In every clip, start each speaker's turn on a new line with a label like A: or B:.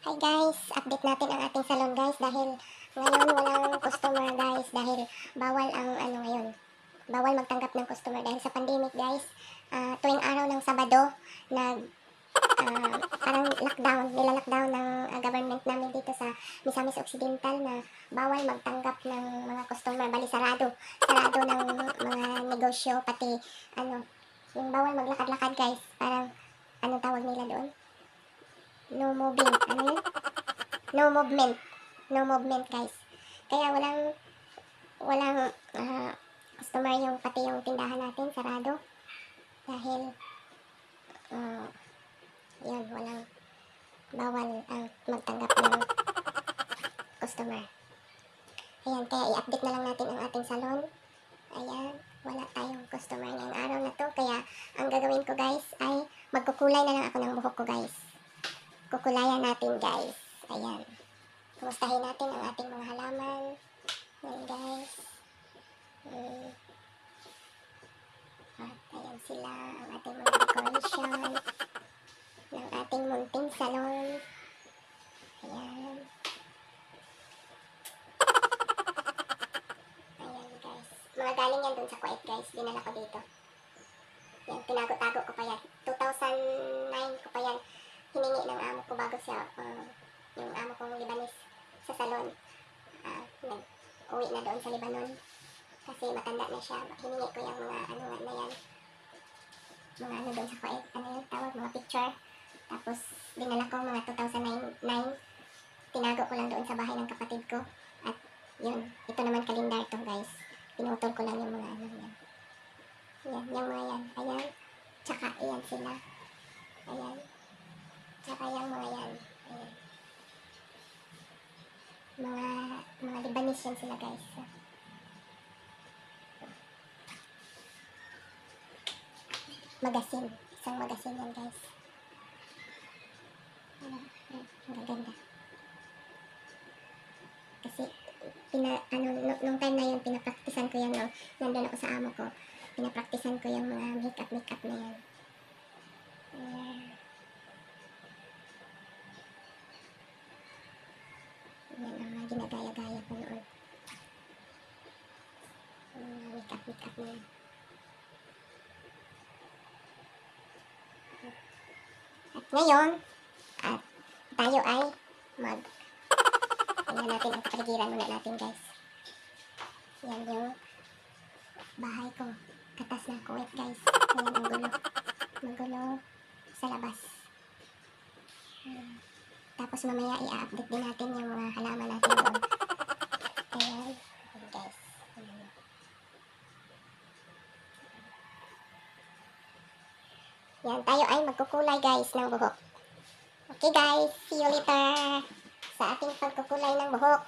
A: Hi guys, update natin ang ating salon guys dahil ngayon walang customer guys dahil bawal ang ngayon. Bawal magtanggap ng customer dahil sa pandemic guys. Tuwing araw ng Sabado parang nila-lockdown ng government namin dito sa Misamis Occidental na bawal magtanggap ng mga customer, bali sarado ng mga negosyo pati yung bawal maglakad-lakad guys. Parang anong tawag nila doon? No moving, yun? No movement guys. Kaya walang customer yung pati yung tindahan natin sarado dahil yun, bawal ang magtanggap ng customer. Ayan, kaya i-update na lang natin ang ating salon. Ayan, wala tayong customer ngayong araw na to, kaya ang gagawin ko guys ay magkukulay na lang ako ng buhok ko guys. Kukulayan natin guys. Ayan. Kumustahin natin ang ating mga halaman. Ayan guys. At ayan sila, ang ating mga decoration ng ating munting salon. Ayan. Ayan guys. Mga galing yan dun sa Kuwait guys. Dinala ko dito. Yan, tinago-tago ko pa yan. 2009 ko pa yan hiningi ng amo ko bago siya, yung amo kong Libanese sa salon. Nag-uwi na doon sa Lebanon kasi matanda na siya. Hiningi ko yung mga na yan. Mga doon sa Kuwait. Tawag? Mga picture. Tapos, dinala ko mga 2009. Tinago ko lang doon sa bahay ng kapatid ko. At, yun. Ito naman kalendar to guys. Pinutol ko lang yung mga yan. Yan, yung mga yan. Ayan. Tsaka, ayan sila. Ayan. Tsaka yung mga yan. Ayan. Mga Lebanese yan sila guys. Magasin. Isang magasin yan guys. Ang ganda. Kasi, nung time na yun, pinapraktisan ko yan. Nandun ako sa amo ko. Pinapraktisan ko yung mga makeup na yan. Ayan. Yan ang mga ginagaya-gaya ko noon. Makeup na yan. At ngayon, tayo ay tingnan natin ang kapaligiran muna natin guys. Yan yung bahay ko. Katas ng Kuwait guys. Ayan ang gulo. Magulo sa labas. Tapos mamaya i-update din natin yung mga halaman natin doon. Ayan. Ayan guys. Ayan. Yan, tayo ay magkukulay guys ng buhok. Okay guys, see you later sa ating pagkukulay ng buhok.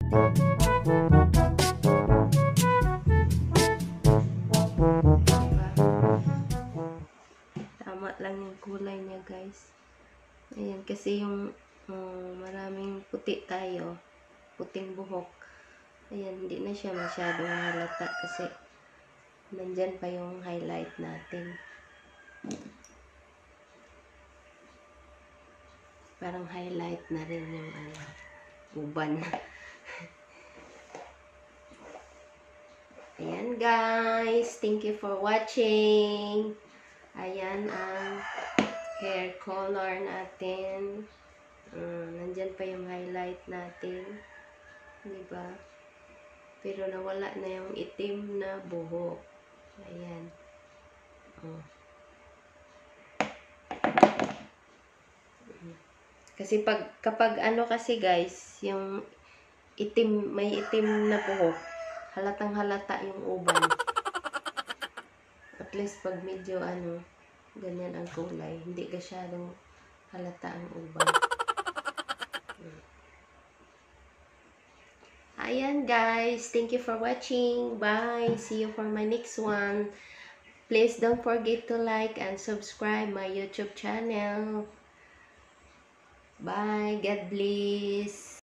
B: Tama lang yung kulay niya, guys. Ayan, kasi yung maraming puti tayo, puting buhok. Ayan, hindi na siya masyadong halata kasi nandyan pa yung highlight natin. Parang highlight na rin yung uban. Ayan, guys. Thank you for watching. Ayan ang hair color natin. Nandyan pa yung highlight natin. Diba? Pero nawala na yung itim na buhok. Ayan. Kasi kapag kasi guys, yung may itim na buhok, halatang halata yung uban. At least pag medyo ganyan ang kulay, hindi masyadong halata ang uban. Ayan guys, thank you for watching. Bye. See you for my next one. Please don't forget to like and subscribe my YouTube channel. Bye. God bless.